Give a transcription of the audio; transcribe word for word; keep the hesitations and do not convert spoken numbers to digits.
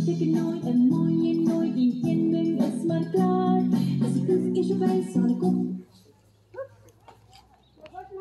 Trek een nooit een mooie nooit in geen mung is maar klaar. Als ik dus eerst op wijs zal ik op